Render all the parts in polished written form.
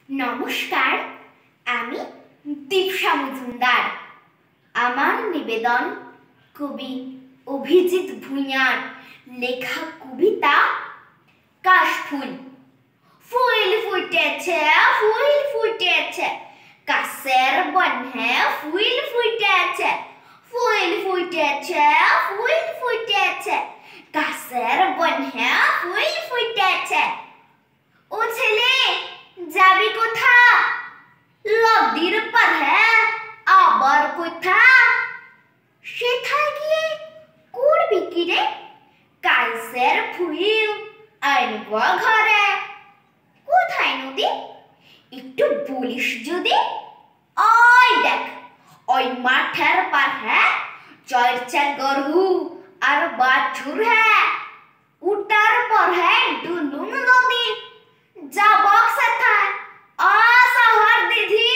নমস্কার, আমি দীপসা মজুমদার। আমার নিবেদন কবি অভিজিৎ ভূঁইয়ার লেখা কবিতা কাশফুল। ফুল ফুটেছে, ফুল ফুটেছে, কাশের বনে ফুল ফুটেছে, ফুল ফুটেছে, ফুল ফুটেছে, কাশের বনে ফুল ফুটেছে। ও ছেলে, যাবি কোথা? নদীর পাড়ে আবার কোথা? সেথায় গিয়ে করবি কি রে? কাশের ফুল আনব ঘরে। কোথায় নদী? একটু বলিস যদি। ওই দেখ, ওই মাঠের পাড়ে চলছে গরু আর বাছুর। হ্যাঁ, উটার পরে ডুলুন নদী। যাবক সেথায় শহর দিদি।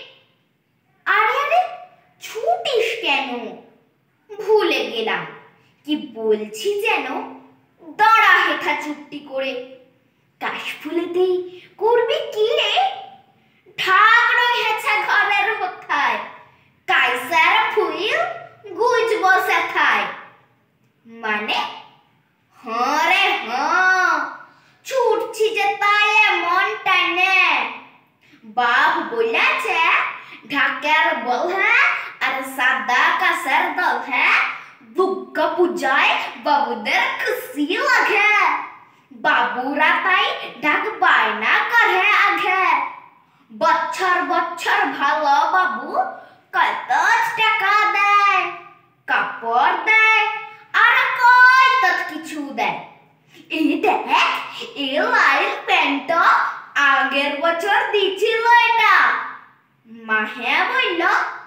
আরে আরে, ছুটিস কেন? ভুলে গেলাম কি বলছি যেন। দাঁড়া হেথা চুপটি করে। কাশফুলেতেই করবি কি রে? ঢাক রয়েছে ঘরের হোথায়, কাইসার ফুল গুজব সেথায়। মানে হ্যাঁ রে হ্যাঁ, ছুটছি যে তাই মন টানে। বাপ বলেছে ঢাকের বল হ্যাঁ আর সাদা কাশের দল হ্যাঁ, দুর্গা পূজায় বাবুদের খুশি লাগে। বাবুরা তাই ঢাক বায়না করে আগে। বছর বছর ভালো বাবু কত টাকা দেয়, কাপড় দেয় আর কত কিছু দেয়। এই দেখ, এই লাল প্যান্ট আগের বছর দিছিল এটা। মাহে বলল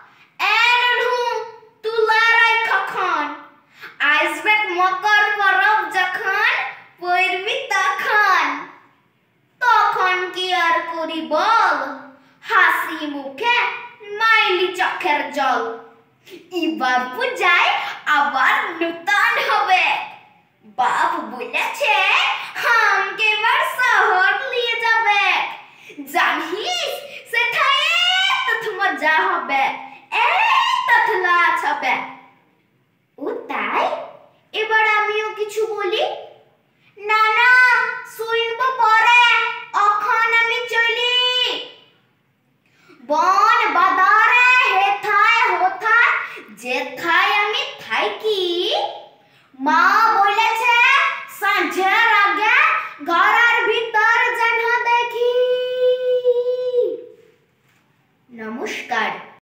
এনু তুলে রাখ, কখন আসবে মকর পরব যখন পরবি তখন। তখন কি আর করি বল, হাসি মুখে মাইলি চোখের জল। এবার পূজায় আবার নূতন হবে। বাপ বলেছে আমাকে এবার শহর নিয়ে যাবে। জানিস সেথায় এত মজা হবে, এত নাচ হবে। ও তাই? এবার আমিও কিছু বলি। না না, শুনবো পরে, এখন আমি চলি। বন বাদারে হেথায় হোথায় যেথায় আমি থাকি, মা বলেছে সাঁঝের আগে ঘরের ভিতর যেন দেখি। নমস্কার।